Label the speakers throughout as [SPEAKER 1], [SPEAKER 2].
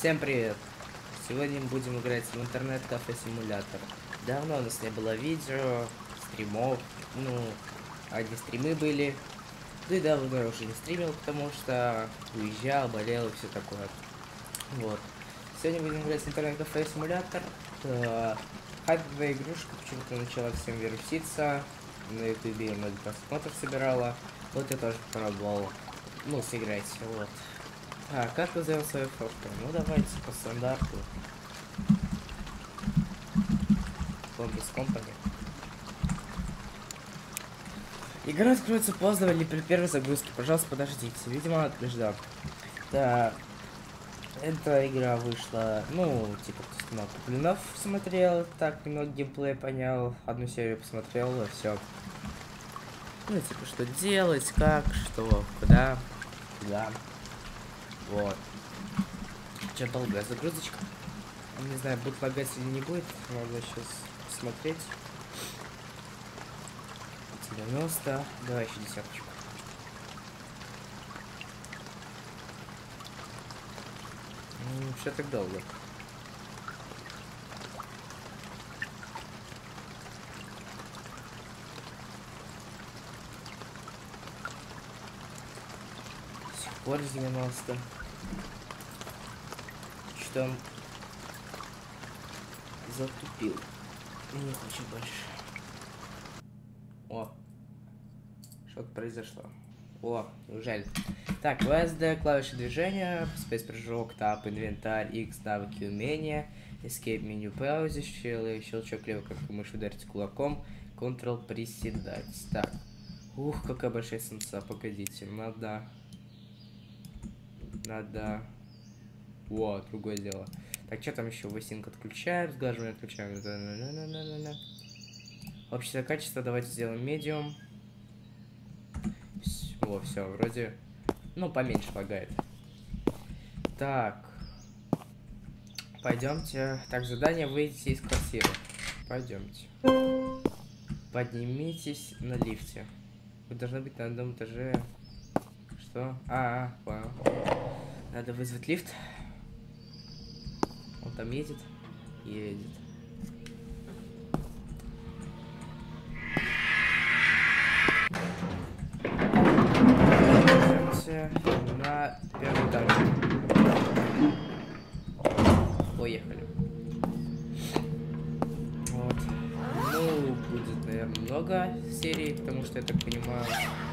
[SPEAKER 1] Всем привет! Сегодня мы будем играть в интернет-кафе симулятор. Давно у нас не было видео, стримов, одни стримы были. Да и давно я уже не стримил, потому что уезжал, болел и все такое. Вот. Сегодня будем играть в интернет-кафе симулятор. Хайповая игрушка почему-то начала всем вируситься. На ютубе много просмотров собирала. Вот я тоже попробовал, сыграть, вот. Как назовем свою фотку? Ну, давайте по стандарту. Zombies Company. Игра откроется поздно или при первой загрузке. Пожалуйста, подождите. Видимо, отждал. Да. Эта игра вышла, кто снимал Куплинов, смотрел, так, немного геймплея понял, одну серию посмотрел, и все. Что делать, как, что, куда. Вот. Че, долгая загрузочка. Не знаю, будет лагать или не будет. Надо сейчас смотреть. 90. Давай еще десяточку. Что так долго? До сих пор 90. Что он затупил. Не хочу больше. О, что-то произошло. О, неужели? Так, WSD, клавиши движения, Space прыжок, Tab, инвентарь, X, навыки, умения, Escape, меню паузе, щелчок левой кнопкой мыши ударить кулаком, Ctrl приседать. Так, ух, какая большая сенса, погодите, надо... О, другое дело. Так, что там еще? Высинк отключаем, сглаживание отключаем. Общее качество давайте сделаем медиум. Все, вроде, поменьше лагает. Так, пойдемте. Так, задание выйти из квартиры. Пойдемте. Поднимитесь на лифте. Вы должны быть на одном этаже. Что? Понял. Надо вызвать лифт. Он там едет. На первый этаж. Поехали. Вот. Будет, наверное, много серий, потому что, я так понимаю,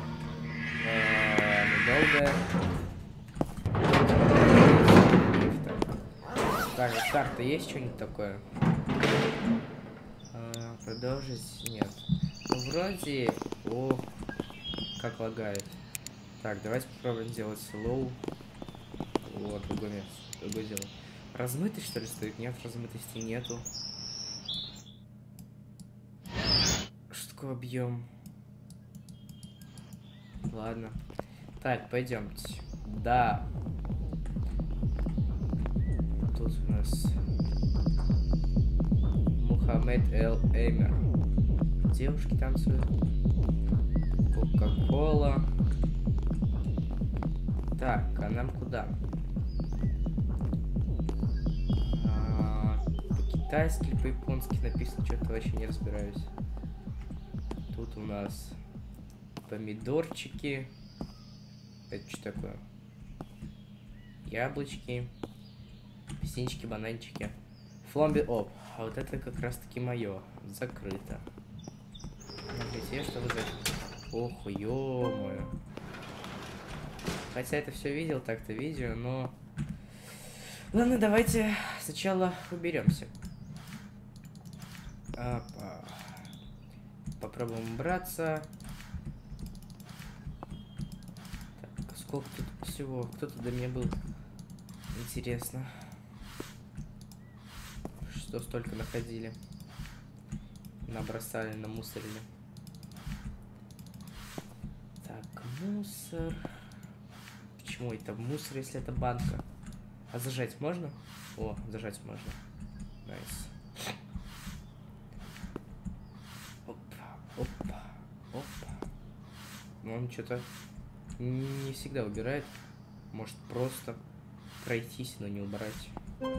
[SPEAKER 1] недолго. Так, карта есть что-нибудь такое? Продолжить? Нет. Вроде... О, как лагает. Так, давайте попробуем сделать slow. Вот, другое место, другое дело. Размытый, что ли, стоит? Нет, размытости нету. Что такое объем? Ладно. Так, пойдемте. Да. Тут у нас Мухаммед Эл Эймер. Девушки танцуют. Кока-кола. Так, а нам куда? По-китайски или по-японски написано, что-то вообще не разбираюсь. Тут у нас помидорчики. Это что такое? Яблочки. Песнички, бананчики. Фламби... Оп, а вот это как раз таки мое. Закрыто. Смотрите, что вы за... Ох, ё-моё. Хотя это все видел, так-то видео, но... Ладно, давайте сначала уберемся. Попробуем убраться. Так, сколько тут всего? Кто-то до меня был. Интересно. Что столько находили? Набросали, намусорили. Так, мусор... Почему это мусор, если это банка? А зажать можно? О, зажать можно. Найс. Опа. Но он что-то не всегда убирает. Может, просто пройтись, но не убрать.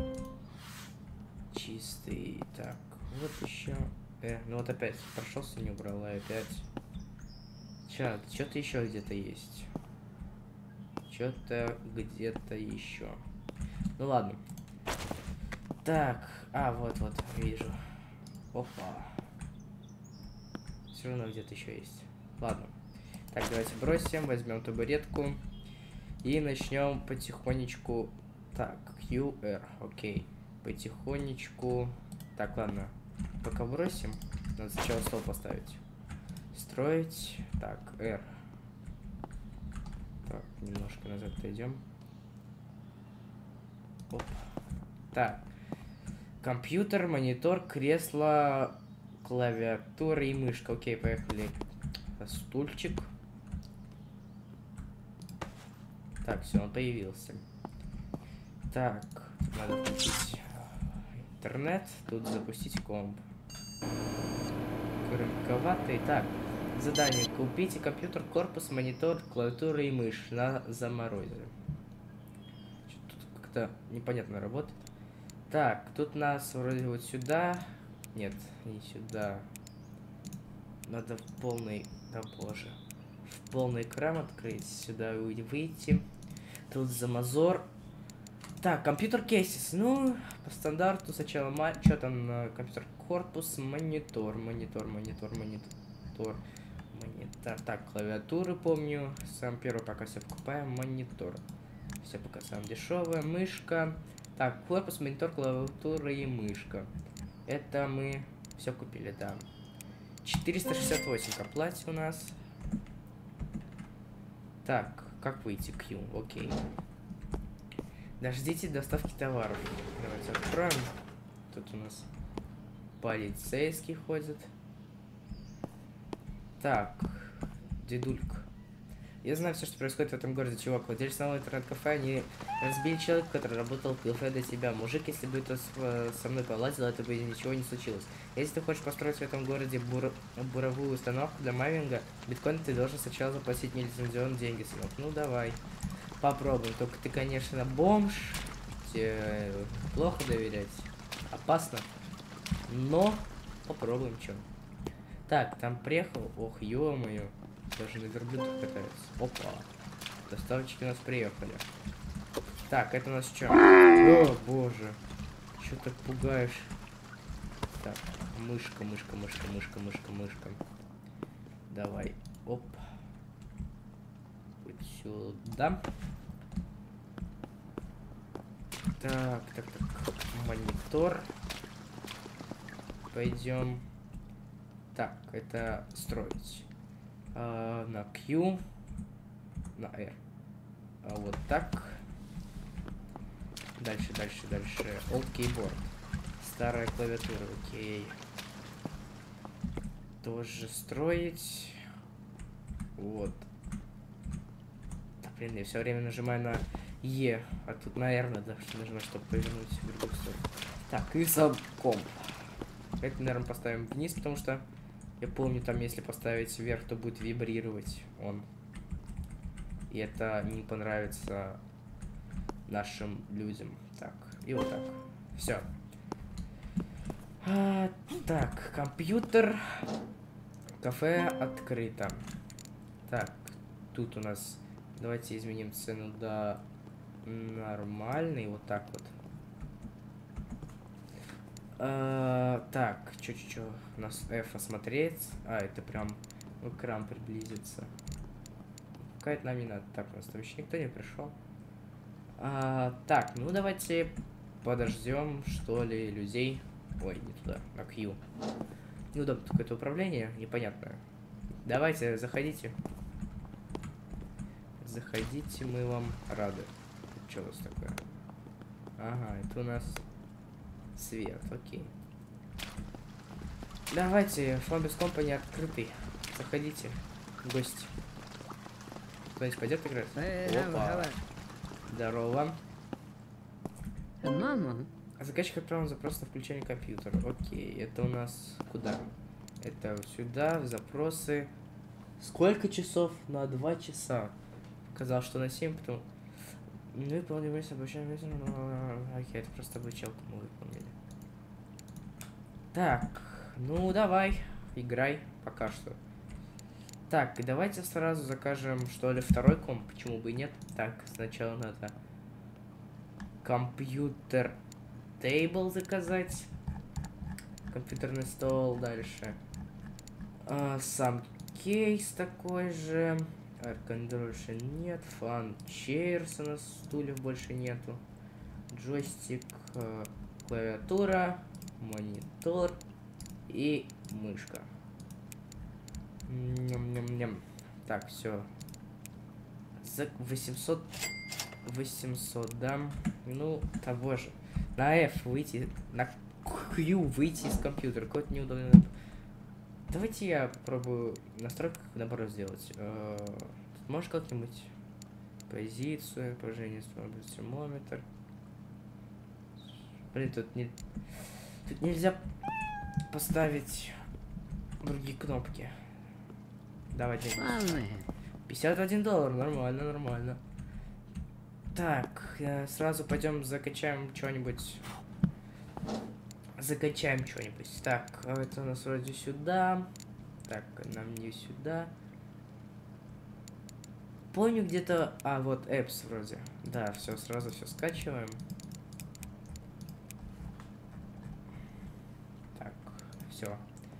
[SPEAKER 1] Чистый. Так, вот еще. Ну вот опять прошелся, не убрал, и опять. Что-то еще где-то есть. Что-то где-то еще. Ну ладно. Так, вот, вижу. Опа. Все равно где-то еще есть. Ладно. Так, давайте бросим, возьмем табуретку. И начнем потихонечку. Так, QR, окей. Потихонечку. Так, ладно. Пока бросим. Надо сначала стол поставить. Строить. Так, R. Так, немножко назад пойдем. Оп. Так. Компьютер, монитор, кресло, клавиатура и мышка. Окей, поехали. Стульчик. Так, все, он появился. Так, надо включить интернет. Тут запустить комп. Крымковатый. Так, задание. Купите компьютер, корпус, монитор, клавиатура и мышь на заморозе. Тут как-то непонятно работает. Так, тут нас вроде вот сюда. Нет, не сюда. Надо в полный... Да боже. В полный экран открыть. Сюда выйти. Тут замазор. Так, компьютер кейсис. Ну, по стандарту сначала... Что там? Компьютер корпус, монитор. Монитор. Так, клавиатуры помню. Сам первый пока все покупаем. Монитор. Все пока самое дешевое. Мышка. Так, корпус, монитор, клавиатура и мышка. Это мы все купили, да. 468 к оплате у нас. Так, как выйти? Q, окей. Дождите доставки товаров. Давайте откроем. Тут у нас полицейский ходит. Так, дедулька. Я знаю все, что происходит в этом городе, чувак. Владелец нового интернет-кафе, они разбили человека, который работал в кафе до тебя. Мужик, если бы это со мной полазил, это бы ничего не случилось. Если ты хочешь построить в этом городе буровую установку для майнинга, биткоин ты должен сначала заплатить нелицензионные деньги, сынок. Ну, давай. Попробуем. Только ты, конечно, бомж. Тебе плохо доверять. Опасно. Но попробуем, что. Так, там приехал. Ох, ё-моё. Даже на верблюдах катаются. Опа. Доставочки у нас приехали. Так, это у нас что? О, боже. Чё так пугаешь? Так, мышка. Давай. Оп. Вот сюда. Так. Монитор. Пойдем. Так, это строить. На Q, на R. Вот так. Дальше. Old keyboard. Старая клавиатура, окей. Тоже строить. Вот. Да, блин, я все время нажимаю на E, а тут на R надо нажимать, чтобы повернуть в другую сторону. Так, и сабкомп. Это, наверное, поставим вниз, потому что я помню, там, если поставить вверх, то будет вибрировать он. И это не понравится нашим людям. Так, и вот так. Все. Так, компьютер. Кафе открыто. Так, тут у нас... Давайте изменим цену до нормальной. Вот так вот. Так, чё, у нас F осмотреть. Это прям экран приблизится. Какая-то нам не надо. Так, у нас там еще никто не пришел. Так, ну давайте подождем, что ли, людей. Ой, не туда, на Q. Неудобно какое-то управление, непонятное. Давайте, заходите. Заходите, мы вам рады. Что у вас такое? Ага, это у нас... Свет, окей. Давайте, Флабис Компани открытый. Заходите, гости. Кто-нибудь пойдет играть? Опа. Здорово.
[SPEAKER 2] Мама.
[SPEAKER 1] Заказчик отправил запрос на включение компьютера. Окей, это у нас куда? Это сюда, в запросы. Сколько часов? На 2 часа. Сказал, что на 7, потом... Ну и выполнилось обучение. Окей, это просто обучалку мы выполнили. Так, ну давай, играй пока что. Так, и давайте сразу закажем, что ли, второй комп, почему бы и нет. Так, сначала надо компьютер тейбл заказать. Компьютерный стол, дальше. Сам кейс такой же. Аркандроша нет. Фан чейрс, у нас стульев больше нету. Джойстик, клавиатура, монитор и мышка. Ням-ням-ням. Так, все. За 800, да. Ну, того же. На F выйти, на Q выйти из компьютера. Какой-то неудобный. Давайте я попробую настройку наоборот сделать. Тут можешь как-нибудь позицию, положение, термометр. Блин, тут нельзя поставить другие кнопки. Давайте. $51, нормально, нормально. Так, сразу пойдем закачаем что-нибудь. Закачаем что-нибудь. Так, это у нас вроде сюда. Так, нам не сюда. Помню где-то... А, вот apps вроде. Да, все, сразу все скачиваем. Так, все.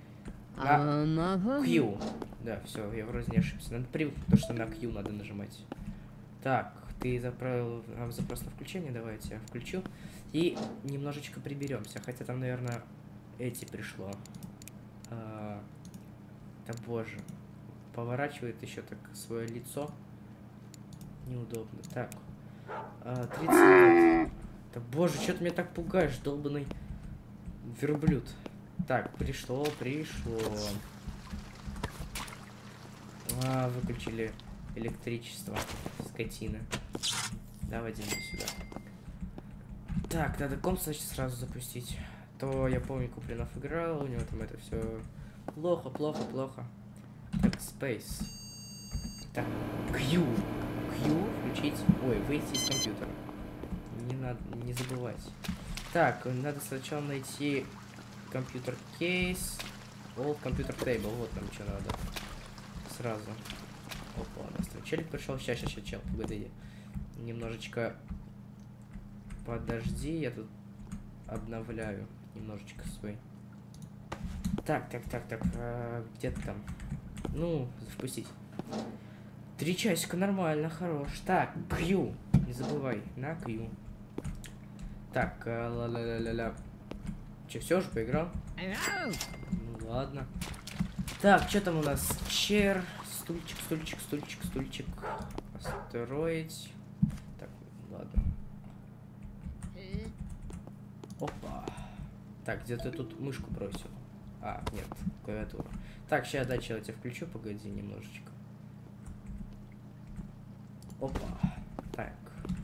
[SPEAKER 1] На Q. Да, все, я вроде не ошибся. Надо привыкнуть, потому что на Q надо нажимать. Так, ты заправил нам запрос на включение. Давайте я включу. И немножечко приберемся. Хотя там, наверное, эти пришло. Да боже. Поворачивает еще так свое лицо. Неудобно. Так. 30 минут. Да боже, что ты меня так пугаешь, долбаный верблюд. Так, пришло. Выключили электричество. Скотина. Давайте сюда. Так, надо комп, значит, сразу запустить. То я помню, Куплинов играл, у него там это все плохо. Так, Space. Так, Q включить. Ой, выйти из компьютера. Не надо, не забывать. Так, надо сначала найти компьютер кейс. Компьютер тейбл. Вот нам что надо. Сразу. Опа, у нас там челик пришел. Сейчас, чел, погоди. Немножечко подожди, я тут обновляю немножечко свой. Так, где ты там? Ну, впустить. 3 часика, нормально, хорош. Так, Q, не забывай, на Q. Так, ла-ла-ла-ла-ла. Че, все уже поиграл? Ну ладно. Так, что там у нас? Чер, стульчик. Построить. Так, ладно. Опа. Так, где-то тут мышку бросил. А, нет, клавиатуру. Так, сейчас дальше я тебя включу, погоди немножечко. Опа. Так.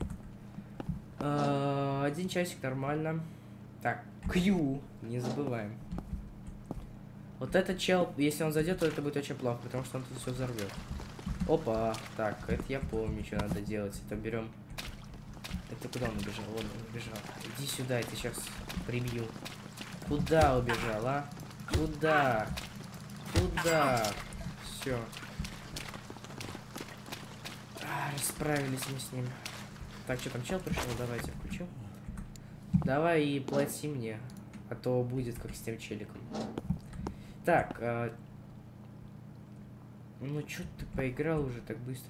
[SPEAKER 1] 1 часик, нормально. Так, Q, не забываем. Вот этот чел, если он зайдет, то это будет очень плохо, потому что он тут все взорвет. Опа. Так, это я помню, что надо делать. Это берем. Это куда он убежал? Вон он убежал. Иди сюда, я тебя сейчас прибью. Куда убежал, а? Куда? Все. Расправились мы с ним. Так, что там чел пришел? Давайте включу. Давай и плати мне. А то будет как с тем челиком. Так, ну чё ты поиграл уже так быстро?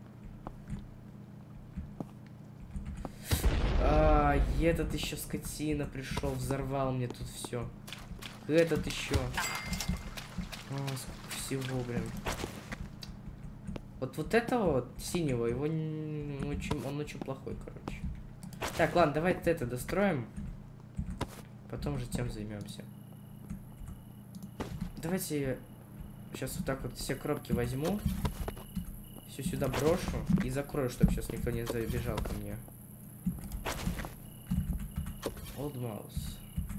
[SPEAKER 1] Этот еще скотина пришел, взорвал мне тут все. Этот еще. Сколько всего, блин. Вот этого вот синего, его он очень плохой, короче. Так, ладно, давайте это достроим. Потом же тем займемся. Давайте я сейчас вот так вот все коробки возьму. Все сюда брошу и закрою, чтобы сейчас никто не забежал ко мне. Old Mouse.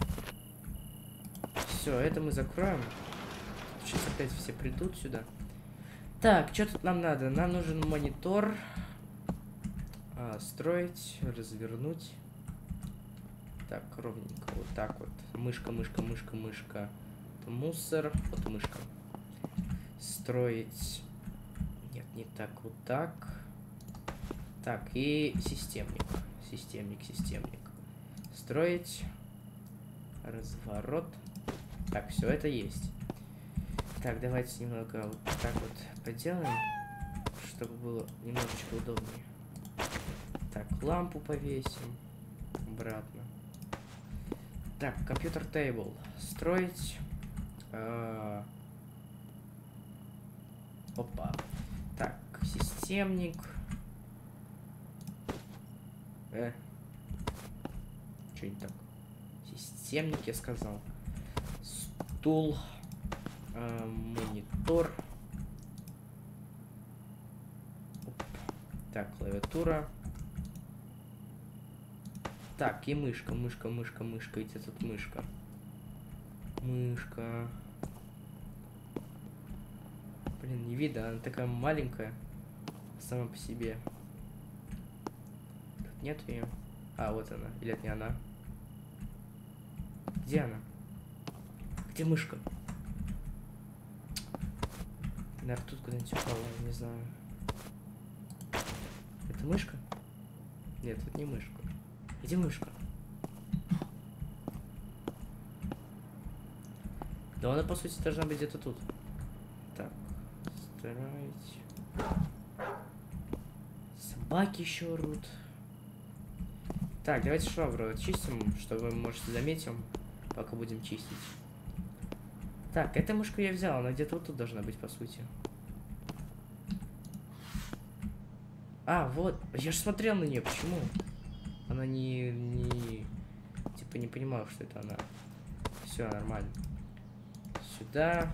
[SPEAKER 1] Все, это мы закроем. Сейчас опять все придут сюда. Так, что тут нам надо? Нам нужен монитор. Строить, развернуть. Так, ровненько, вот так вот. Мышка, мышка, мышка, мышка. Мусор, вот мышка. Строить. Нет, не так, вот так. Так, и системник. Системник. Строить. Разворот. Так, все это есть. Так, давайте немного вот так вот поделаем, чтобы было немножечко удобнее. Так, лампу повесим. Обратно. Так, компьютер тейбл. Строить. Опа. Так, системник. Что не так? Системник, я сказал. Стул. Монитор. Оп. Так, клавиатура. Так, и мышка. Где тут мышка? Мышка. Блин, не видно, она такая маленькая. Сама по себе. Тут нет ее. Вот она. Или это не она? Где она? Где мышка? Наверное, тут куда-нибудь упала, я не знаю. Это мышка? Нет, это не мышка. Где мышка? Да она, по сути, должна быть где-то тут. Так, строить. Собаки еще орут. Так, давайте швабру очистим, чтобы мы, может, заметим, пока будем чистить. Так, эту мышку я взял, она где-то вот тут должна быть, по сути. Вот, я же смотрел на нее, почему? Она типа не понимала, что это она. Все нормально. Сюда.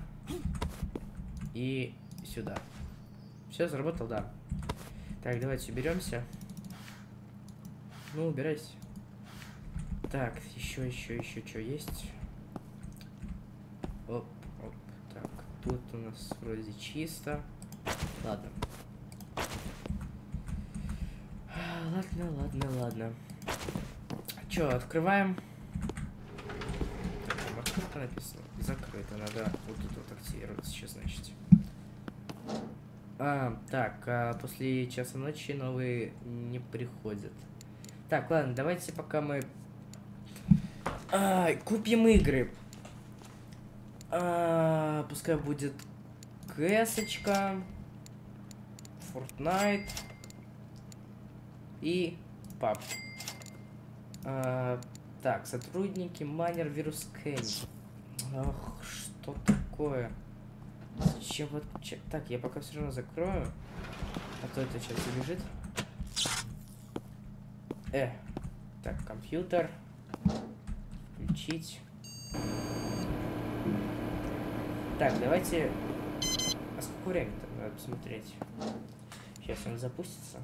[SPEAKER 1] И сюда. Все, заработал, да. Так, давайте уберемся. Ну, убирайся. Так, еще что есть? Оп. Так, тут у нас вроде чисто. Ладно. Ладно. Че, открываем? Так, там открыто написано. Закрыто, надо вот тут вот активировать сейчас, значит. Так, после часа ночи новые не приходят. Так, ладно, давайте пока мы купим игры. Пускай будет CS-очка, Fortnite и PUBG. Так, сотрудники, майнер, вирус скэнер. Ах, что такое? Зачем вот... Так, я пока все равно закрою. А то это сейчас убежит. Так, компьютер. Включить. Так, давайте... А сколько времени-то? Надо посмотреть. Сейчас он запустится.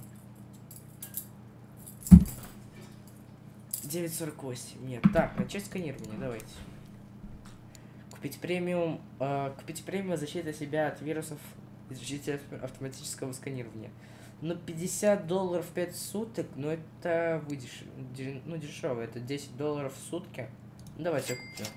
[SPEAKER 1] 9:48. Нет. Так, начать сканирование, давайте. Купить премиум защита себя от вирусов и защита автоматического сканирования. Но $50 в 5 суток, но это дешево. Это $10 в сутки. Ну, давайте я куплю.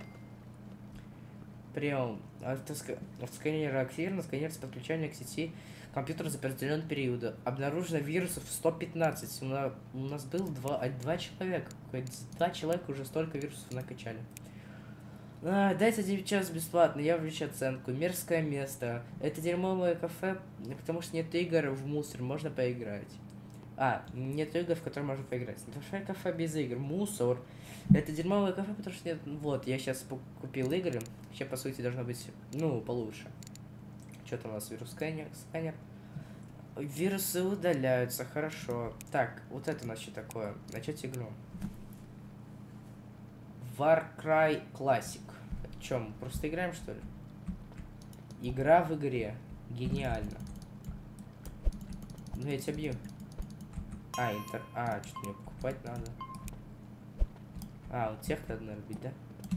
[SPEAKER 1] Прием. Автосканер активирован. Сканер с подключением к сети компьютера за определенный период. Обнаружено вирусов 115. У нас было два человека. 2 человека уже столько вирусов накачали. Дайте 9 час бесплатно, я увеличу оценку. Мерзкое место. Это дерьмовое кафе, потому что нет игр в мусор, можно поиграть. Нет игр, в которые можно поиграть. Это кафе без игр. Мусор. Это дерьмовое кафе, потому что нет... Вот, я сейчас купил игры. Вообще, по сути, должно быть, получше. Что-то у нас вирус-сканер. Вирусы удаляются, хорошо. Так, вот это у нас что такое? Начать игру. Warcry Classic. О чем? Просто играем, что ли? Игра в игре. Гениально. Ну, я тебя бью. Что-то мне покупать надо. Вот тех надо, наверное, бить, да?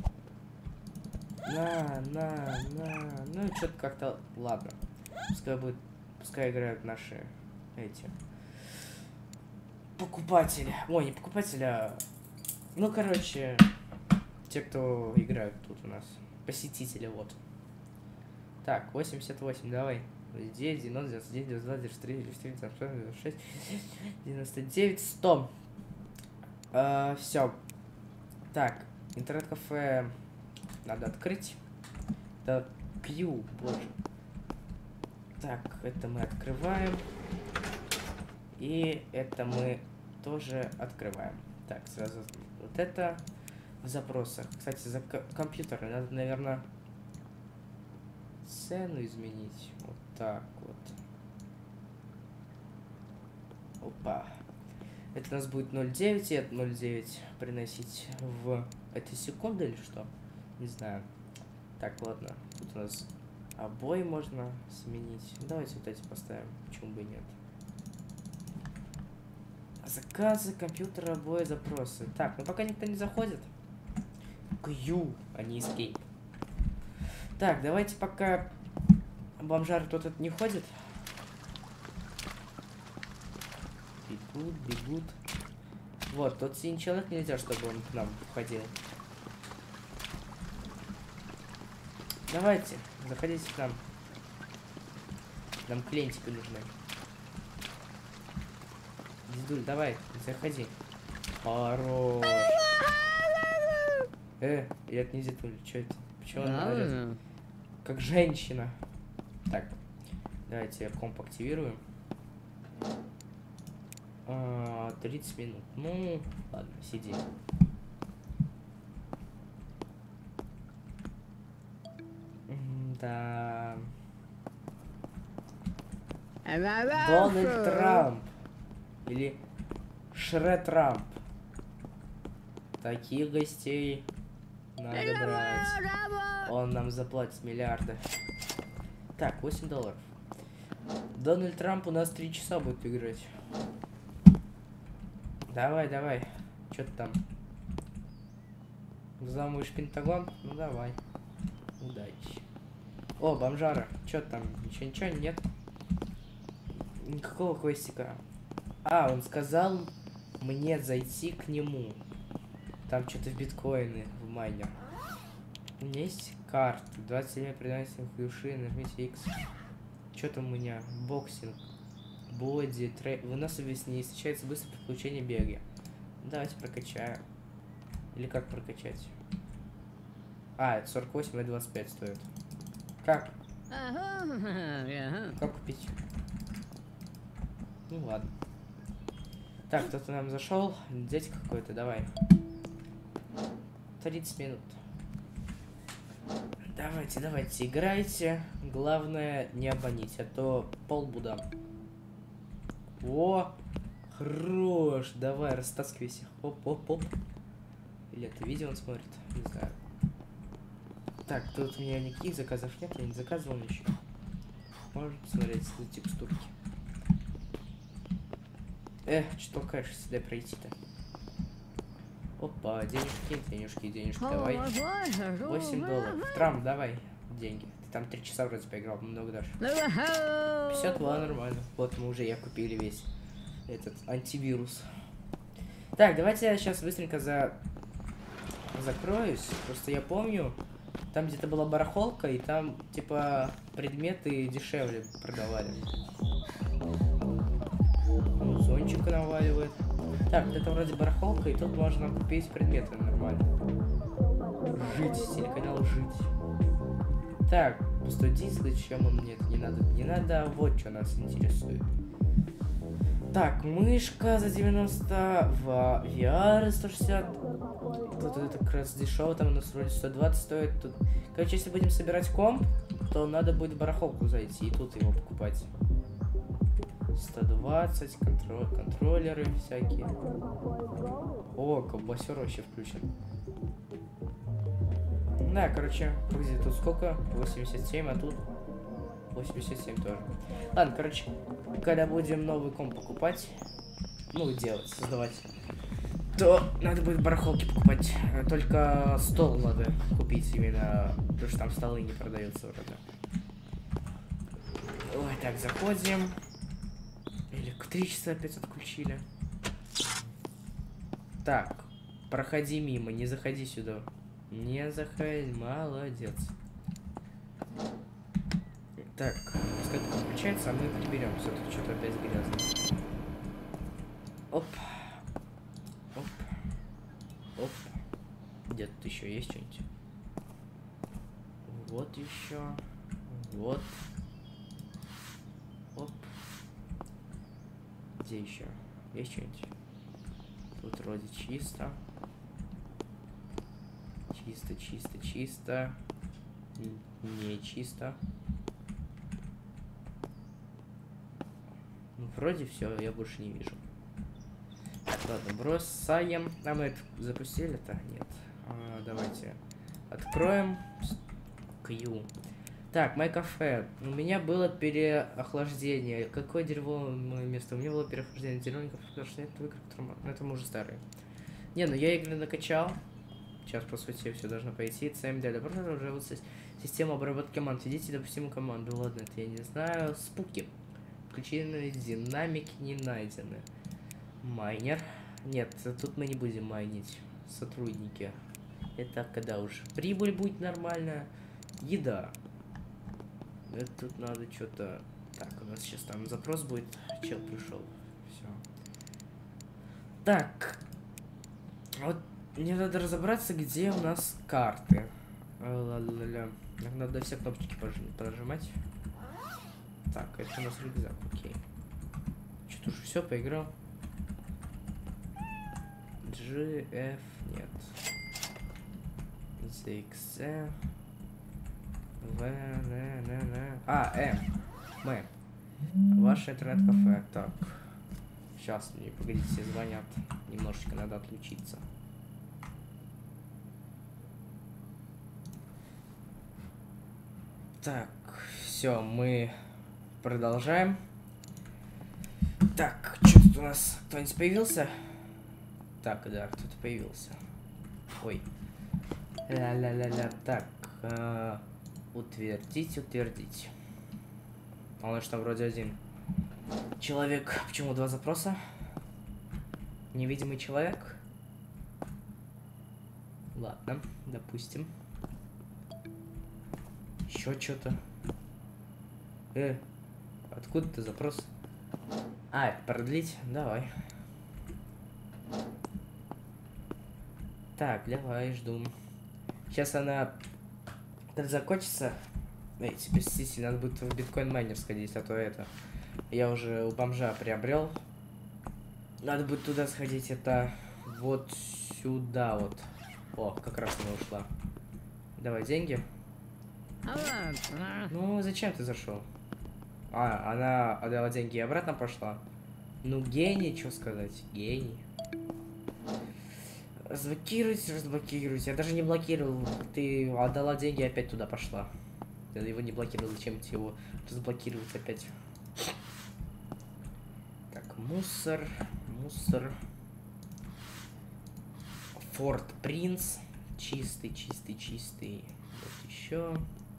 [SPEAKER 1] Ну, что-то как-то... Ладно. Пускай играют наши эти... покупатели. Ой, не покупатели, а... Ну, короче, те, кто играют тут у нас. Посетители, вот. Так, 88, давай. 9, 90, 99, 92, 93, 94, 96, 99, 100. Все. Так, интернет-кафе надо открыть. Да, Q, боже. Так, это мы открываем. И это мы тоже открываем. Так, сразу вот это в запросах. Кстати, за компьютер надо, наверное, цену изменить. Вот так вот. Опа. Это у нас будет 0.9, и это 0.9 приносить в... Это секунда или что? Не знаю. Так, ладно. Тут у нас обои можно сменить. Давайте вот эти поставим. Почему бы и нет? Заказы, компьютер, обои, запросы. Так, ну пока никто не заходит. Q, а не escape. Так, давайте пока бомжар тут не ходит. Бегут, бегут. Вот, тот синий человек нельзя, чтобы он к нам входил. Давайте, заходите к нам. Нам клиентики нужны. Дедуль, давай, заходи. Хорош. Это не дедуль, что это? Почему он орёт? Как женщина. Так, давайте комп активируем. 30 минут. Ну, ладно, сиди. Да. Дональд Трамп. Или Шред Трамп. Таких гостей надо брать. Он нам заплатит миллиарды. Так, $8. Дональд Трамп у нас 3 часа будет играть. Давай, давай. Что ты там? Взламываешь Пентагон? Ну давай. Удачи. О, бомжара. Что там? Ничего, нет? Никакого квестика. А, он сказал мне зайти к нему. Там что-то в биткоины, в майнер. У меня есть карта. 27 предательных души, нажмите X. Что там у меня? Боксинг. Боди, выносливость не встречается быстро при получении бега. Давайте прокачаем. Или как прокачать? А, это 48 и 25 стоит. Как? Как купить? Ну ладно. Так, кто-то нам зашел. Дядька какой-то, давай. 30 минут. Давайте, давайте, играйте. Главное, не обманить, а то полбу дам. О, хорош. Давай, растаскивайся. Оп-оп-оп. Или это видео он смотрит? Не знаю. Так, тут у меня никаких заказов нет, я не заказывал ничего. Можно посмотреть текстурки. Что толкаешься сюда пройти-то? Опа, денежки, денежки, денежки, давай. $8. Трамп, давай деньги. Ты там 3 часа вроде поиграл, много дашь. 52, нормально. Вот мы уже купили весь этот антивирус. Так, давайте я сейчас быстренько закроюсь. Просто я помню, там где-то была барахолка, и там типа предметы дешевле продавали. Зончик наваливает. Так, вот это вроде барахолка, и тут можно купить предметы нормально. Жить, телеканал жить. Так, пустой диск, зачем он мне это не надо? Не надо, вот что нас интересует. Так, мышка за 90, в VR 160. Тут это как раз дешево, там у нас вроде 120 стоит. Тут... Короче, если будем собирать комп, то надо будет в барахолку зайти и тут его покупать. 120, контроллеры всякие. О, колбасер вообще включен. Да, короче, где тут сколько? 87, а тут 87 тоже. Ладно, короче, когда будем новый комп покупать, ну, делать, создавать, то надо будет барахолки покупать. Только стол надо купить именно, потому что там столы не продаются вроде. Ой, так, заходим. Электричество опять отключили. Так, проходи мимо, не заходи сюда. Не заходи, молодец. Так, пускай включается, а мы приберем. Все-таки что-то опять грязно. Оп. Оп. Оп. Где тут еще есть что-нибудь? Вот еще. Вот. Оп. Где еще? Есть что-нибудь? Тут вроде чисто. Чисто, чисто, чисто. Не чисто. Ну, вроде все, я больше не вижу. Так, ладно, бросаем. А мы это запустили-то? Нет. Давайте откроем. Q. Так, мое кафе. У меня было переохлаждение. Какое дерьмовое место? У меня было переохлаждение зелененького, потому что это игры, которым... это мы уже старые. Не, ну я игры накачал. Сейчас, по сути, все должно пойти. CMD. Добро пожаловать в систему обработки команд. Введите допустимую команду. Ладно, это я не знаю. Спуки. Включены динамики не найдены. Майнер. Нет, тут мы не будем майнить. Сотрудники. Это когда уж прибыль будет нормальная. Еда. Это тут надо что-то... Так, у нас сейчас там запрос будет. Чел пришел. Все. Так. Вот мне надо разобраться, где у нас карты. Надо все кнопочки прожимать. Так, это у нас рюкзак, окей. Что-то уже все, поиграл. GF нет. ZXC. M. Ваше интернет-кафе. Так. Сейчас, мне погодите, все звонят. Немножечко надо отключиться. Так, все, мы продолжаем. Так, что тут у нас? Кто-нибудь появился? Так, да, кто-то появился. Ой. Ля-ля-ля-ля. Так, утвердить, утвердить. А у нас там вроде один человек. Почему два запроса? Невидимый человек? Ладно, допустим. Еще что-то. Откуда ты запрос? Это продлить? Давай. Так, давай, жду. Сейчас она закончится. Простите, надо будет в биткоин-майнер сходить, а то это... Я уже у бомжа приобрел. Надо будет туда сходить, это вот сюда вот. О, как раз она ушла. Давай деньги. Ну, зачем ты зашел? Она отдала деньги и обратно пошла. Ну, гений, что сказать, гений. Разблокируйте, разблокируйте. Я даже не блокировал. Ты отдала деньги и опять туда пошла. Я его не блокировал, зачем тебе его разблокировать опять? Так, мусор, мусор. Форт Принц. Чистый, чистый, чистый. Вот еще.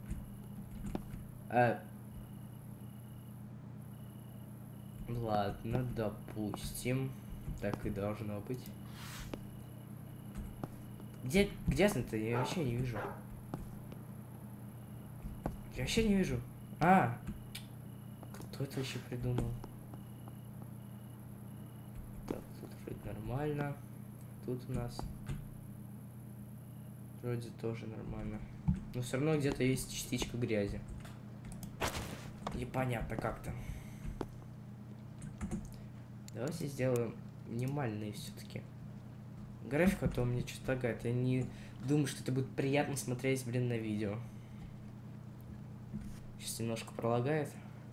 [SPEAKER 1] Ладно, допустим. Так и должно быть. Где ты? Я вообще не вижу. Я вообще не вижу. Кто это вообще придумал? Так, тут вроде нормально. Тут у нас вроде тоже нормально. Но все равно где-то есть частичка грязи. Непонятно как-то. Давайте сделаем минимальные все-таки. Графика, то мне что-то лагает. Я не думаю, что это будет приятно смотреть, блин, на видео. Сейчас немножко пролагает.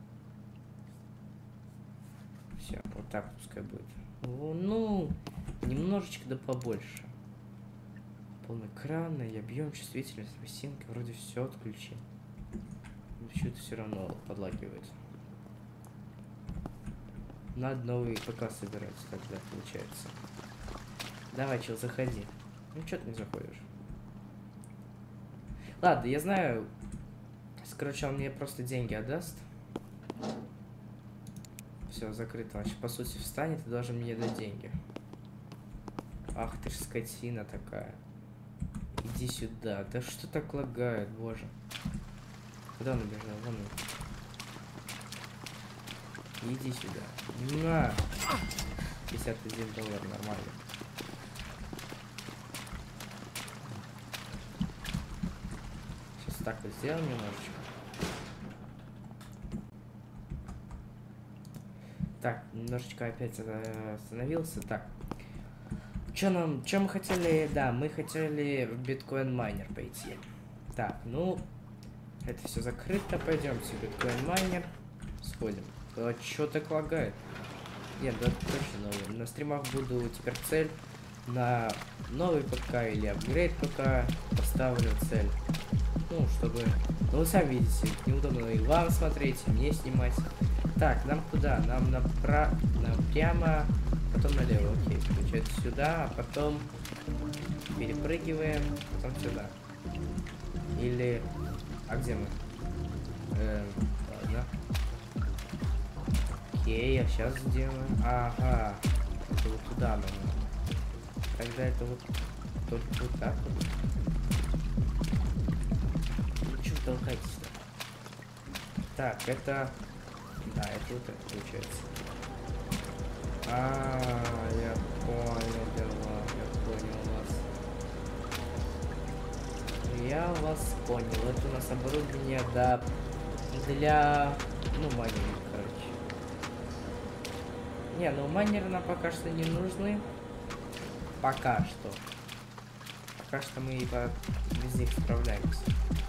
[SPEAKER 1] Все, вот так пускай будет. Ну, немножечко да побольше. Полноэкранный, объем, чувствительность, росинка. Вроде все отключил. Почему-то все равно подлагивает. Надо новый ПК собирать, тогда получается. Давай, чел, заходи. Ну, что ты не заходишь? Ладно, я знаю. Короче, он мне просто деньги отдаст. Все, закрыто. Значит, по сути, встанет и должен мне дать деньги. Ах ты ж скотина такая. Иди сюда. Да что так лагает, боже. Куда он убежал? Вон он. Иди сюда. На! $51, нормально. Сейчас так вот сделаем немножечко. Так, немножечко опять остановился. Так. Чё мы хотели? Да, мы хотели в биткоин майнер пойти. Так, ну, это все закрыто. Пойдемте в биткоин майнер. Сходим. А чё так лагает? Нет, да, точно. На стримах буду теперь цель на новый ПК или апгрейд ПК. Поставлю цель. Ну, чтобы... Ну, вы сами видите, неудобно и вам смотреть, и мне снимать. Так, нам куда? Нам нам прямо, потом налево. Окей, получается сюда, а потом перепрыгиваем, потом сюда. Или... А где мы? Ладно. Окей, а сейчас сделаем. Ага. Это вот туда нам надо. Тогда это вот только вот так вот. Ну что толкайтесь-то? Так, это... Да, это вот это получается. Я понял, я понял вас. Я вас понял. Это у нас оборудование, да, для... Ну, майнинга, короче. Не, ну майнеры нам пока что не нужны. Пока что. Пока что мы без них справляемся.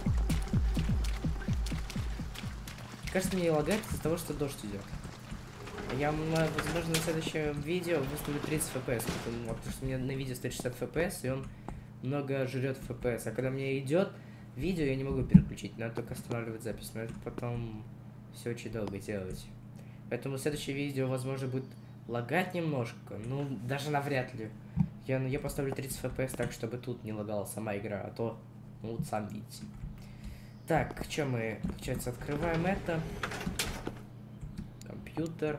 [SPEAKER 1] Кажется, мне лагает из-за того, что дождь идет. Я, возможно, на следующем видео выставлю 30 FPS, потому что у меня на видео стоит 60 FPS, и он много жрет FPS. А когда мне идет видео, я не могу переключить, надо только останавливать запись, но это потом все очень долго делать. Поэтому следующее видео, возможно, будет лагать немножко, ну, даже навряд ли. Я поставлю 30 FPS так, чтобы тут не лагала сама игра, а то, ну, вот сам видите. Так, что мы, получается, открываем это. Компьютер.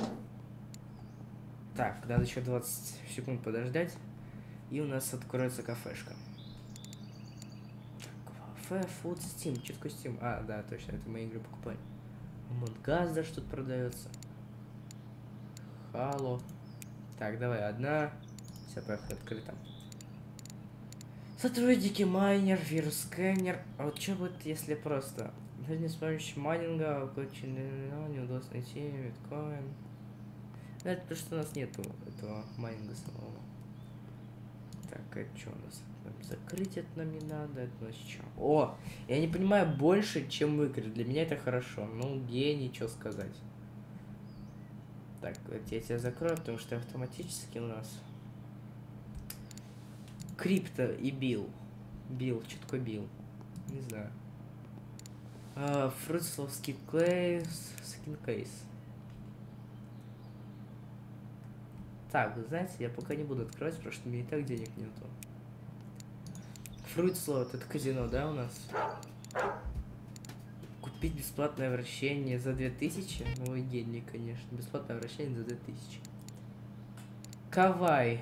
[SPEAKER 1] Так, надо еще 20 секунд подождать. И у нас откроется кафешка. Кафе, Food, Steam. Что такое Steam? А, да, точно, это мои игры покупали. Among Us даже тут продается. Halo. Так, давай, одна. Все, поехали, открыто. Сотрудники майнер, вирус сканер. А вот что будет, если просто? Даже с помощью майнинга не удалось найти биткоин. Это потому что у нас нету этого майнинга самого. Так, а что у нас? Закрыть это нам не надо, это у нас что? О! Я не понимаю больше, чем в игре. Для меня это хорошо. Ну, гений, что сказать. Так, вот я тебя закрою, потому что автоматически у нас крипто и бил. Бил, что такое бил? Не знаю. Fruitslov Skin Case. Так, вы знаете, я пока не буду открывать, потому что у меня и так денег нету. Fruitslov, это казино, да, у нас? Купить бесплатное вращение за 2000? Ну, гений, конечно. Бесплатное вращение за 2000. Кавай.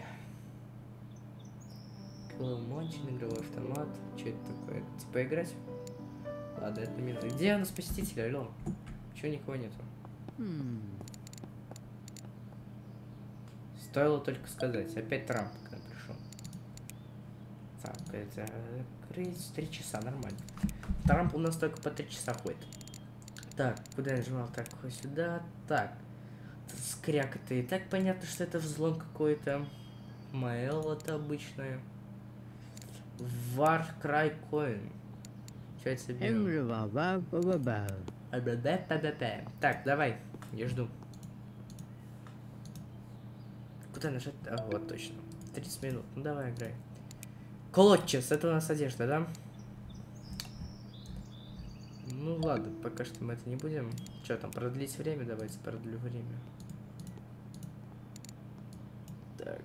[SPEAKER 1] Клоумончин, игровой автомат. Что это такое? Типа играть? Ладно, это не... Где у нас посетитель, алло? Чего никого нету? Стоило только сказать. Опять Трамп к нам пришел. Так, это... 3 часа, нормально. Трамп у нас только по 3 часа ходит. Так, куда я нажимал? Так, сюда. Так. Скряк это и так понятно, что это взлом какой-то. Mail это обычное. Warcry Coin. Что это себе? Так, давай. Я жду. Куда нажать? А, вот точно. 30 минут. Ну давай, играй. Колодчес, это у нас одежда, да? Ну ладно, пока что мы это не будем. Что там, продлить время? Давайте продлю время. Так.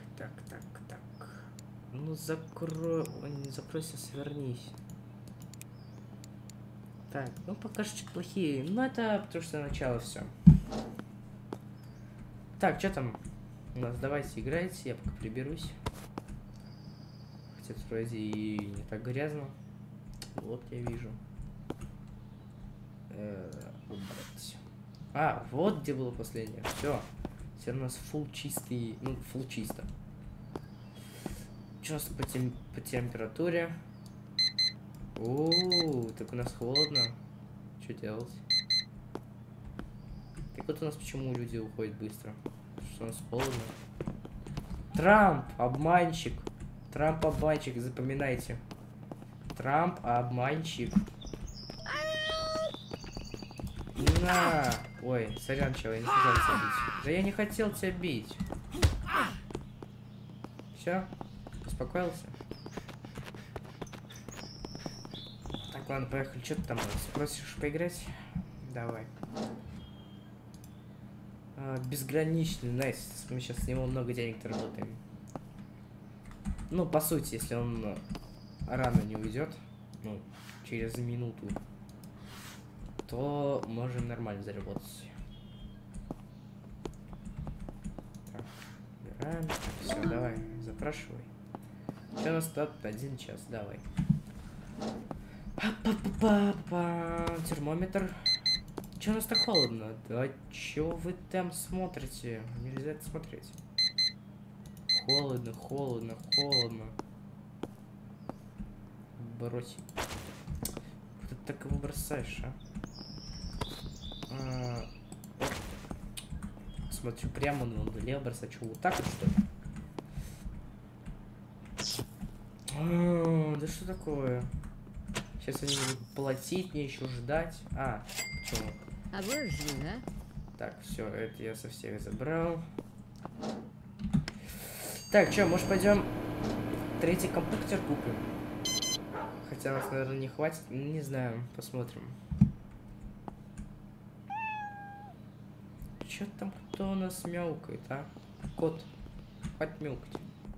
[SPEAKER 1] Ну закрой... Ой, не закройся, свернись. Так, ну пока что плохие. Ну это потому что начало все. Так, что там у нас? Давайте играйте, я пока приберусь. Хотя вроде и не так грязно. Вот я вижу. Убрать. А, вот где было последнее. Все. Все у нас фул чистый. Ну, фул чисто. Что у нас по температуре? О, так у нас холодно. Что делать? Так вот у нас почему люди уходят быстро? Потому что у нас холодно. Трамп, обманщик. Трамп обманщик, запоминайте. Трамп обманщик. На! Ой, сорян, чел, я не хотел тебя бить. Да я не хотел тебя бить. Все? Успокоился? Так, ладно, поехали. Что ты там спросишь поиграть? Давай. Безграничный, найс. Мы сейчас с него много денег заработаем. Ну, по сути, если он рано не уйдет, ну, через минуту, то можем нормально заработать. Так, убираем. Все, давай, запрашивай. Что у нас тут? 1 час, давай. Термометр. Че у нас так холодно? Да чё вы там смотрите? Нельзя это смотреть. Холодно, холодно, холодно. Брось. Куда ты так его бросаешь, а? Смотрю, прямо налево бросать. Что, вот так вот, что ли? Да что такое? Сейчас они будут платить, мне еще ждать. А, почему? Так, все, это я со всех забрал. Так, что, может пойдем 3-й компьютер купим? Хотя нас, наверное, не хватит. Не знаю, посмотрим. Че там, кто у нас мяукает, а? Кот, хватит мяукать.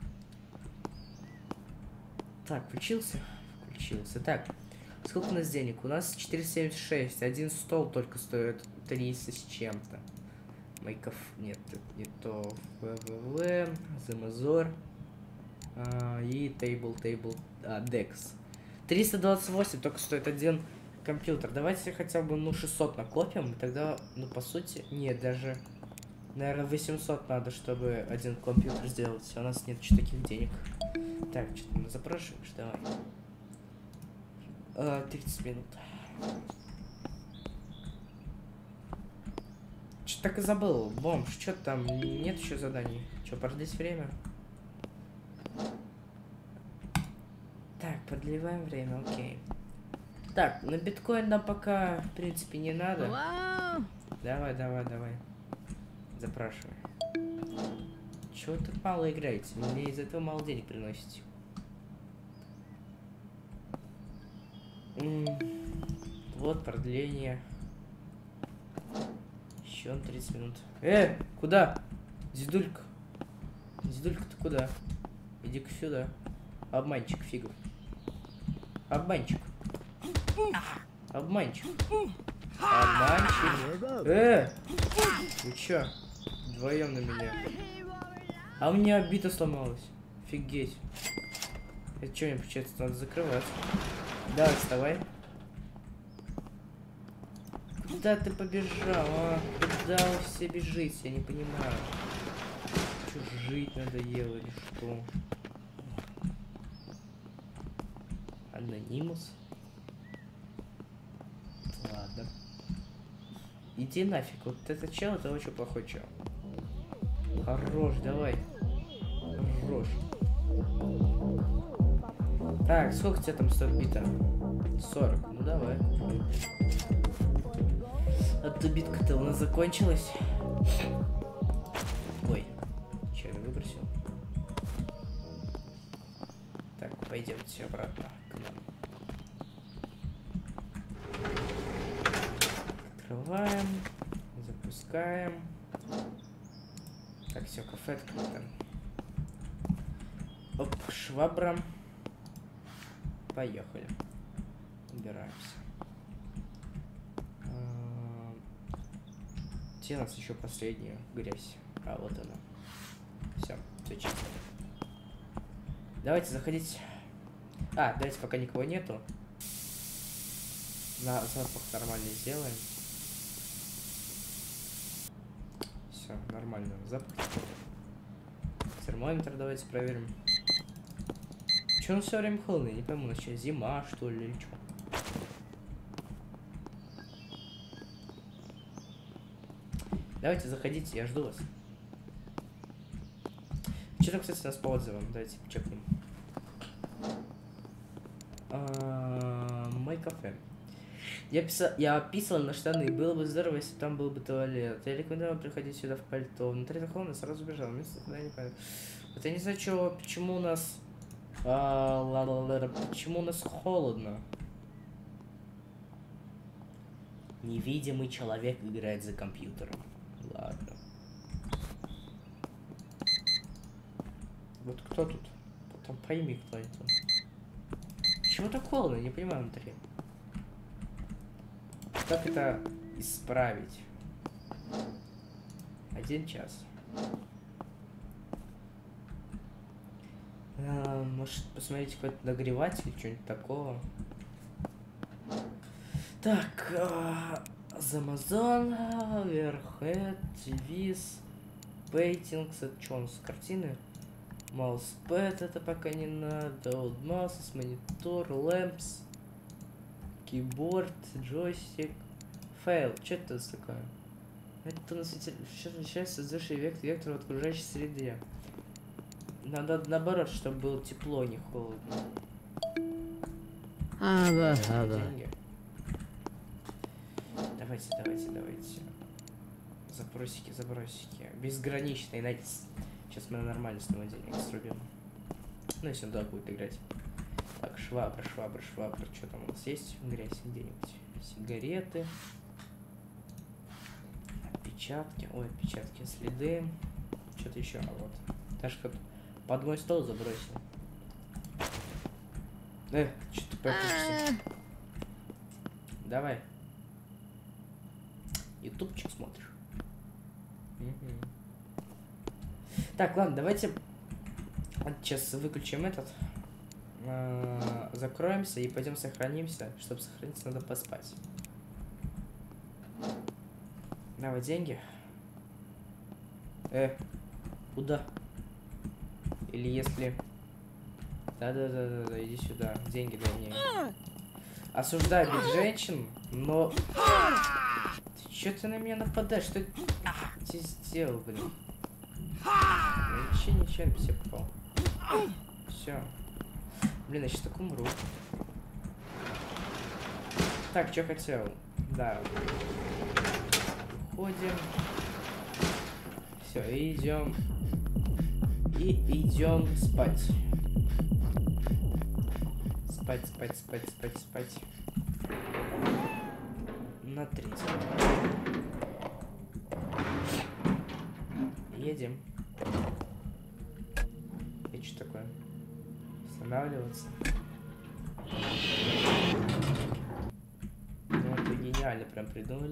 [SPEAKER 1] Так, включился? Включился. Так, сколько у нас денег? У нас 476. Один стол только стоит 300 с чем-то. Майков... Нет, это не то. ВВВ, Замазор. И Dex. 328 только стоит один компьютер. Давайте хотя бы, ну, 600 накопим. И тогда, ну, по сути... Нет, даже... Наверное, 800 надо, чтобы один компьютер сделать. У нас нет еще таких денег. Так, что ты запрашиваешь? Давай. 30 минут. Что так и забыл? Бомж, что там? Нет еще заданий. Что, продлить время? Так, продлеваем время, окей. Так, на биткоин нам пока, в принципе, не надо. Давай. Запрашивай. Чего вы так мало играете? Мне из этого мало денег приносите. Вот продление. Еще 30 минут. Куда? Дедулька. Дедулька, ты куда? Иди-ка сюда. Обманщик фигов. Обманщик. Обманщик. Обманщик. Вы чё? Вдвоем на меня. А у меня бита сломалась. Офигеть. Это что, мне получается, надо закрывать? Давай, вставай. Куда ты побежал, а? Куда вы все бежите? Я не понимаю. Что, жить надоело или что? Анонимус? Ладно. Иди нафиг. Вот этот чел, это очень плохой чел. Хорош, давай. Хорош. Так, сколько тебе там стоит бита? 40. Ну давай. А то битка-то у нас закончилась. Ой. Че, я выбросил? Так, пойдемте обратно к нам. Открываем. Запускаем. Так, все, кафе открыто. Оп, швабра. Поехали. Убираемся. Где у нас еще последняя грязь? А, вот она. Все чисто. Давайте заходить А, давайте пока никого нету. На запах нормально сделаем. Все, нормально. Запах. Термометр давайте проверим. Че он все время холодный? Не пойму, сейчас зима, что ли, или что? Давайте заходите, я жду вас. Что там, кстати, у нас по отзывам? Давайте чекнем. Мой кафе. Я описал на штаны. Было бы здорово, если там был бы туалет. Я рекомендую приходить сюда в пальто. Внутри так холодно, сразу бежал. Место туда не пойду. Вот я не знаю, почему у нас... Почему у нас холодно? Невидимый человек играет за компьютером. Ладно. Вот кто тут? Потом пойми, кто это. Почему так холодно? Не понимаю внутри. Как это исправить? 1 час. Может посмотреть какой-то нагреватель, что-нибудь такого. Так, Amazon, Overhead, TVs, Paintings, это что у нас, картины? Mousepad, это пока не надо, Old Mouse, монитор, Lamps, Keyboard, джойстик, файл, что это такое? Это у нас сейчас начинается создавший вектор в окружающей среде. Надо наоборот, чтобы было тепло, не холодно. Деньги. Давайте. Запросики. Безграничный найдется. Сейчас мы нормально снова денег срубим. Ну, если он туда будет играть. Так, швабра. Что там у нас есть? Грязь где-нибудь. Сигареты. Отпечатки. Ой, отпечатки, следы. Что-то еще. А вот. Даже как под мой стол забросил. Что-то попишешься. Давай. Ютубчик смотришь. Так, ладно, давайте сейчас выключим этот. Закроемся и пойдем сохранимся. Чтобы сохраниться, надо поспать. Давай деньги. Куда? Или если... Да, иди сюда. Деньги дай мне. Осуждаю бить женщин, но... Чё ты на меня нападаешь? Что ты сделал, блин? Я ничего не все попал. Все. Блин, я сейчас так умру. Так, что хотел? Да. Уходим. Все, и идем. Идем спать. Спать. На 30. Едем. И что такое? Останавливаться. Ну, это гениально прям придумали.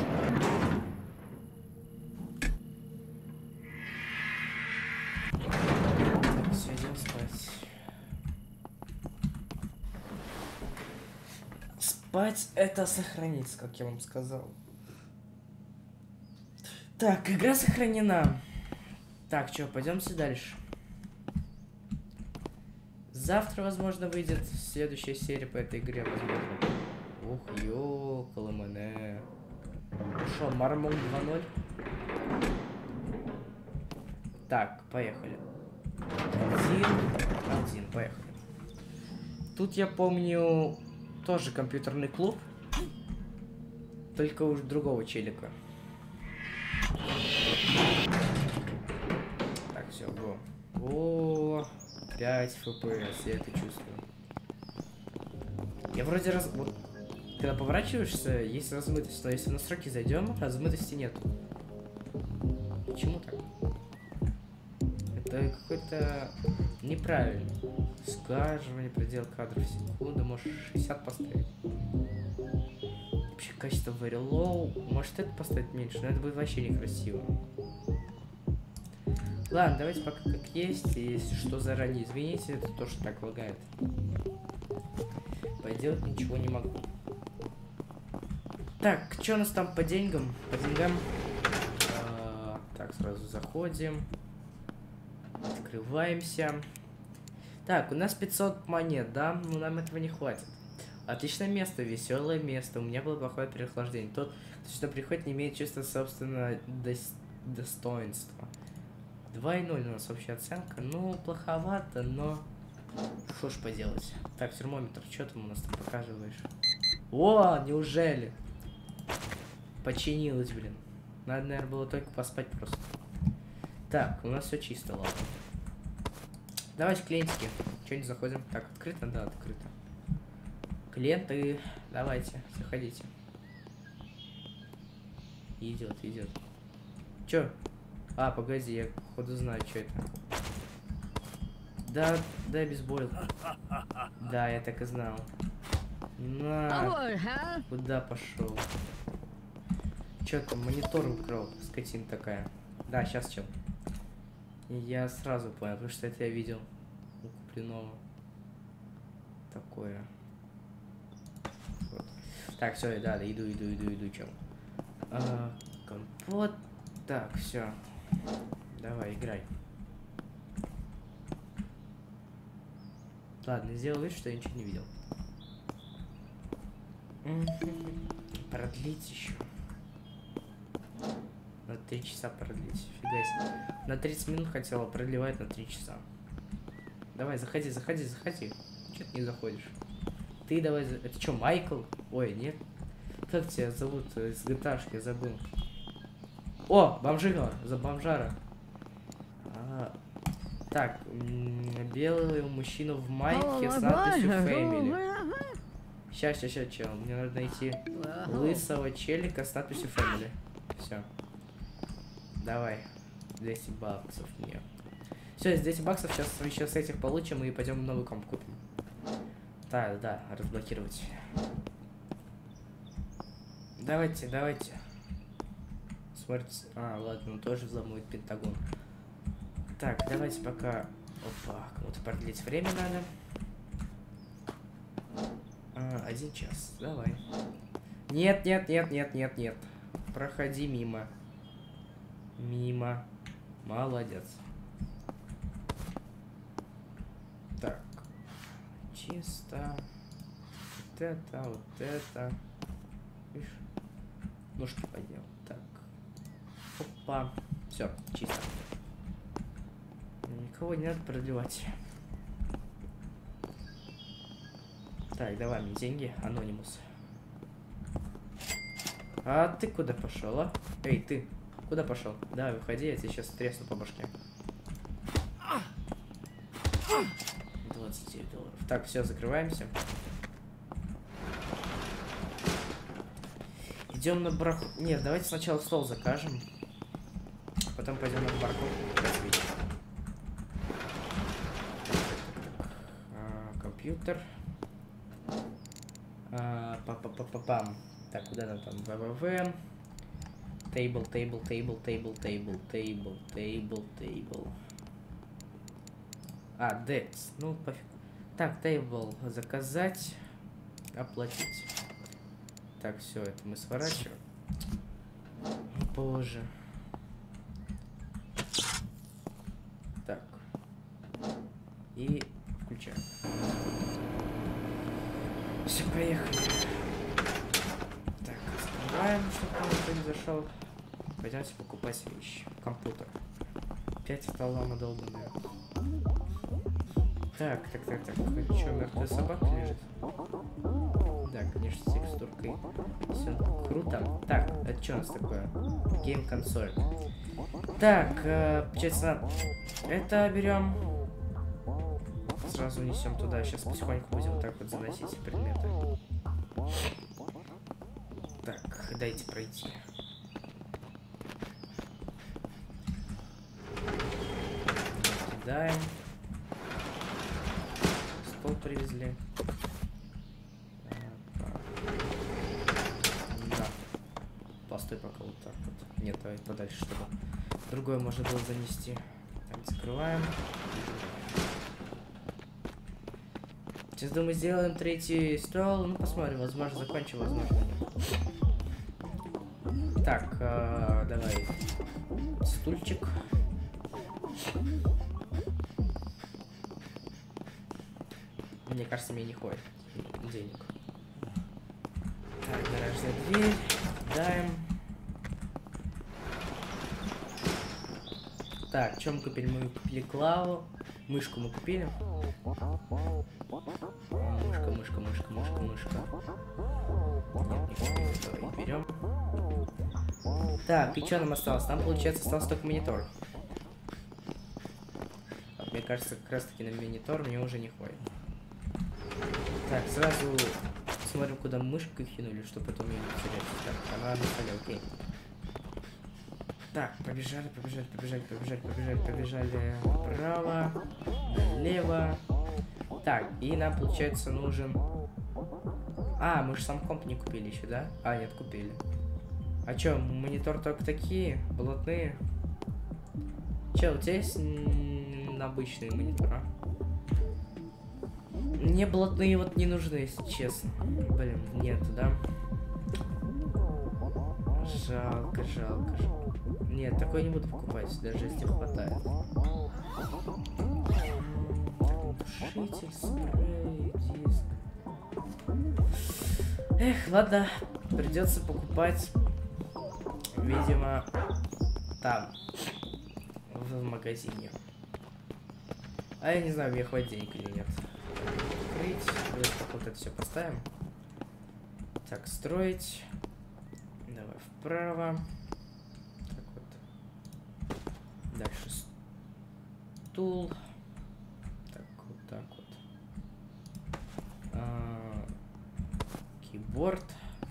[SPEAKER 1] Так, все, идем спать. Спать это сохранится, как я вам сказал. Так, игра сохранена. Так, что, пойдемте дальше. Завтра, возможно, выйдет следующая серия по этой игре, возможно. Ух, ёкаламане. Шо, Мармон 2.0? Так, поехали. Один, поехали. Тут я помню тоже компьютерный клуб, только уж другого челика. Так, все, го. О, 5 FPS, я это чувствую. Я вроде вот, когда поворачиваешься, есть размытость, но если в настройки зайдем, размытости нет. Почему так? Это какой-то неправильно. Сглаживание, предел кадров в секунду, можешь 60 поставить. Вообще качество very low. Может это поставить меньше, но это будет вообще некрасиво. Ладно, давайте пока как есть. И если что, заранее извините, это то, что так лагает. Поделать ничего не могу. Так, что у нас там по деньгам? По деньгам. Так, сразу заходим. Открываемся. Так, у нас 500 монет, да? Но нам этого не хватит. Отличное место, веселое место. У меня было плохое переохлаждение. Тот, кто сюда приходит, не имеет чувства собственного достоинства. 2,0 у нас общая оценка. Ну, плоховато, но... Что ж поделать. Так, термометр, что там у нас там показываешь? О, неужели? Починилось, блин. Надо, наверное, было только поспать просто. Так, у нас все чисто, ладно. Давайте клиентики. Что не заходим? Так, открыто? Да, открыто. Клиенты, давайте, заходите. Идет, идет. Чё? А, погоди, я походу знаю, что это. Да, дай бейсбол. Да, я так и знал. На. Куда пошел? Чё там, монитор украл, скотина такая. Да, сейчас чё. Я сразу понял, потому что это я видел у купленного. Такое. Вот. Так, все, да, иду, чё. Компот. Так, все. Давай, играй. Ладно, сделал вид, что я ничего не видел. Продлить еще. На 3 часа продлить. Фига себе. На 30 минут хотела, продлевать на 3 часа. Давай, заходи. Че ты не заходишь? Ты давай... Это что, Майкл? Ой, нет. Как тебя зовут из GTA-шки, я забыл. О, бомжара. За бомжара. Так, белый мужчина в майке с надписью Family. Сейчас, чел. Мне надо найти лысого челика с надписью Family. Все. Давай. 200 баксов мне. Все, с 200 баксов сейчас еще с этих получим и пойдем новый комп купим. Да, разблокировать. Давайте. Смотрите. А, ладно, он тоже взломает Пентагон. Так, давайте пока... Опа, кому-то продлить время надо. 1 час, давай. Нет. Проходи мимо. Молодец. Так. Чисто. Вот это. Видишь? Ножки поднял. Так. Опа. Все, чисто. Никого не надо продлевать. Так, давай мне деньги, Анонимус. А ты куда пошел, а? Эй, ты, куда пошел? Давай, выходи, я тебе сейчас тресну по башке. 29 долларов. Так, все, закрываемся. Идем на бараху. Нет, давайте сначала стол закажем. Потом пойдем на парковку. Компьютер. Пам. Так, куда нам там? ВВВ. Тейбл. А, Декс. Ну, пофиг. Так, тейбл заказать. Оплатить. Так, все, это мы сворачиваем. Боже. Так. И включаем. Все, поехали. Так, открываем, чтобы никто не зашел. Пойдемте покупать вещи. Компьютер. Опять автолама долбаная. Так. Что, мертвая собака лежит? Да, конечно, с текстуркой. Все круто. Так, это что у нас такое? Гейм-консоль. Так, честно, это берем. Сразу несем туда. Сейчас потихоньку будем вот так вот заносить предметы. Так, дайте пройти. Кидаем. Стол привезли. Да. Постой пока вот так вот. Нет, давай подальше, чтобы другое можно было занести. Закрываем. Сейчас, думаю, сделаем третий стол. Ну, посмотрим. Возможно, закончим, возможно, нет. Так, давай. Стульчик. Мне кажется, мне не хватит денег. Так, гаражная дверь. Даем. Так, что мы купили? Мы купили клаву. Мышку мы купили. Мышка. Нет, не купили. Давай берем. Так, и что нам осталось? Нам, получается, остался только монитор. Вот, мне кажется, как раз таки на монитор мне уже не хватит. Так, сразу смотрим, куда мышку кинули, чтобы потом ее не потерять. Так, она на столе, окей. Так, побежали. Направо, налево. Так, и нам, получается, нужен... А, мы же сам комп не купили еще, да? А, нет, купили. А чё, монитор только такие, блатные? Чё, у тебя есть обычный монитор, а? Мне блатные вот не нужны, если честно. Блин, нету, да? Жалко. Нет, такой не буду покупать, даже если хватает. Тушитель, спрей, диск. Эх, ладно, придется покупать, видимо, там, в магазине. А я не знаю, мне хватит денег или нет. Открыть, вот это все поставим. Так, строить. Давай вправо. Так вот. Дальше стул. Так вот. Кейборд.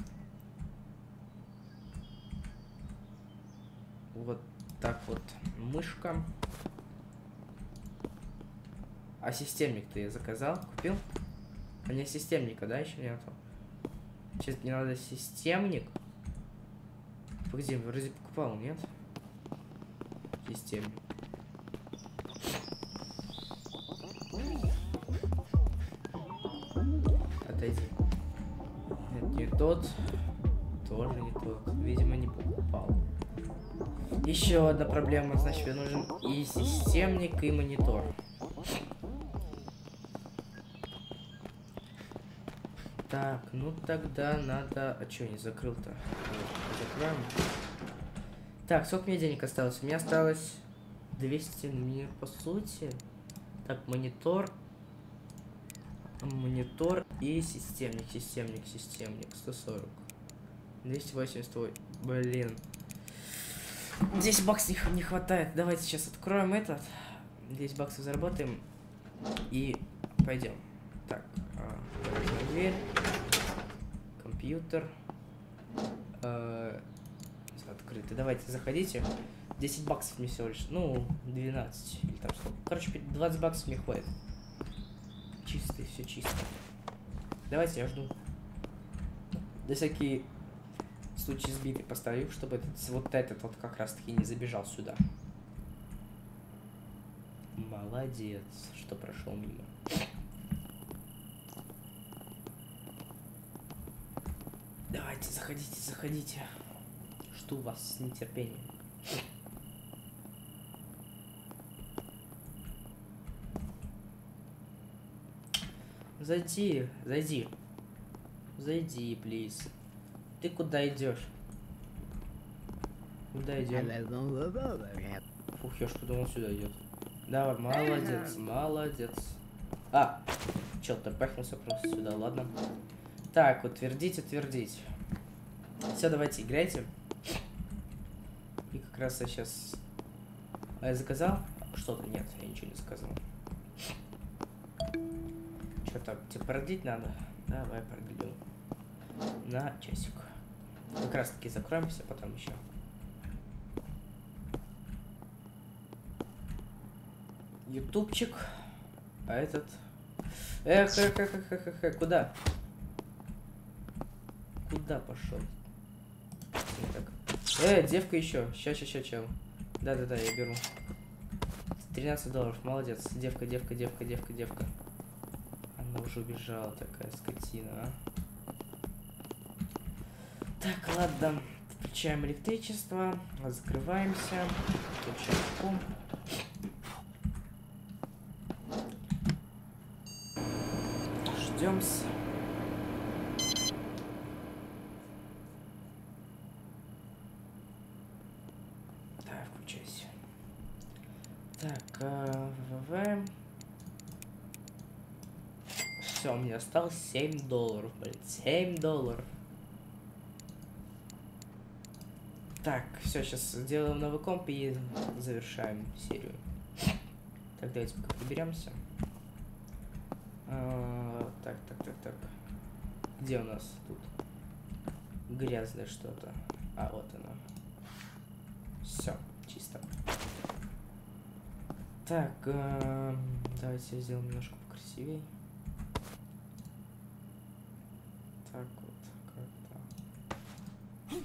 [SPEAKER 1] Вот так вот мышка. А системник-то я заказал? Купил? А не системника, да, еще нету? Сейчас мне надо системник. Погоди, вроде покупал, нет? Системник. Отойди. Нет, не тот. Тоже не тот. Видимо, не покупал. Еще одна проблема. Значит, мне нужен и системник, и монитор. Так, ну тогда надо... А чё, не закрыл-то? Закроем. Так, сколько мне денег осталось? У меня осталось 200, мне по сути. Так, монитор и системник. 140. 288. Блин. 10 баксов не хватает. Давайте сейчас откроем этот. 10 баксов заработаем. И пойдем. Так, дверь. Компьютер. Открытый. Давайте, заходите. 10 баксов мне всего лишь. Ну, 12. Или там сколько. Короче, 20 баксов мне хватит. Чистый, все чисто. Давайте, я жду. На всякий случай сбитый поставлю, чтобы вот этот вот как раз таки не забежал сюда. Молодец, что прошел мимо. Давайте, заходите. Жду вас с нетерпением. Зайди, плиз. Ты куда идешь? Куда идем? Фух, я ж подумал, сюда идет. Давай, молодец. А, чел-то пахнулся просто сюда, ладно. Так, утвердить. Все, давайте, играйте. И как раз я сейчас... А я заказал? Что-то нет, я ничего не заказал. Что там, тебе продлить надо? Давай продлю. На часик. Как раз таки закроемся, потом еще. Ютубчик. А этот... Куда? Куда пошел? Девка еще. Ща, чел. Да, я беру. $13, молодец. Девка, девка, девка, девка, девка. Она уже убежала, такая скотина, а. Так, ладно. Включаем электричество, закрываемся, включаем комп. Ждем-с. Так, включайся. Так, ВВ. Все, у меня осталось $7, блин, $7. Так, все, сейчас делаем новый комп и завершаем серию. Так, давайте пока приберемся. Так. Где у нас тут грязное что-то? А, вот оно. Все, чисто. Так, давайте сделаем немножко покрасивее. Так вот, как-то.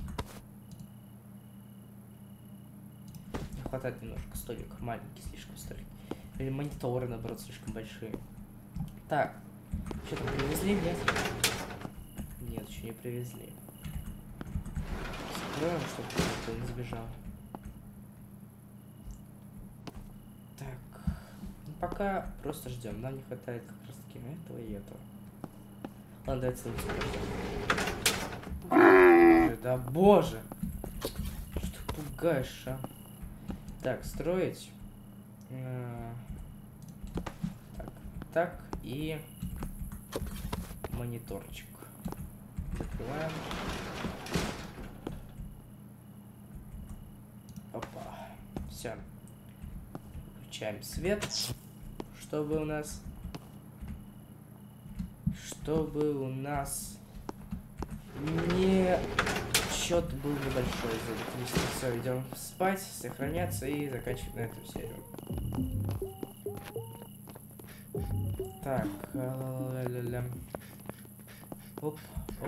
[SPEAKER 1] Не хватает немножко столик, маленький слишком столик. Или мониторы, наоборот, слишком большие. Так, что-то привезли, нет? Нет, еще не привезли. Закроем, чтобы никто не сбежал. Так, ну, пока просто ждем. Нам не хватает как раз таки этого и этого. Ладно, давайте следующий. Да боже! Что пугаешь, а? Так, строить. Так, и мониторчик. Закрываем. Опа. Все. Включаем свет, чтобы у нас не счет был небольшой за электричество. Все, идем спать, сохраняться и заканчивать на этом серию. Так, оп.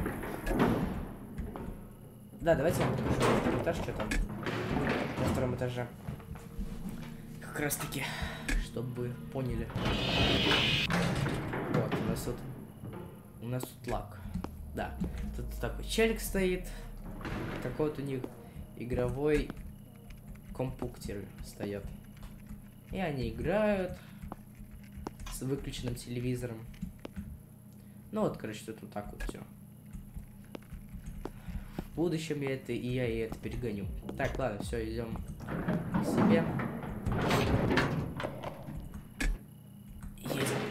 [SPEAKER 1] Да, давайте я вам покажу второй этаж, что там на втором этаже. Как раз таки, чтобы вы поняли. Вот, у нас тут лак. Да, тут такой челик стоит. Такой вот у них игровой компьютер стоят. И они играют с выключенным телевизором. Ну вот, короче, тут вот так вот все. В будущем я это перегоню. Так, ладно, все, идем к себе. Едем.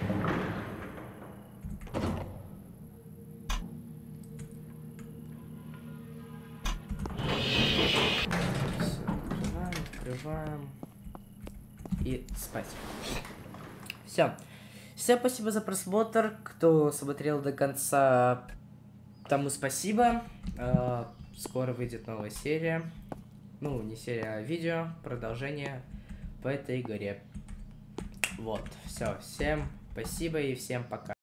[SPEAKER 1] Все, открываем. И спать. Все. Всем спасибо за просмотр. Кто смотрел до конца, тому спасибо. Скоро выйдет новая серия. Ну, не серия, а видео. Продолжение по этой игре. Вот. Все. Всем спасибо и всем пока.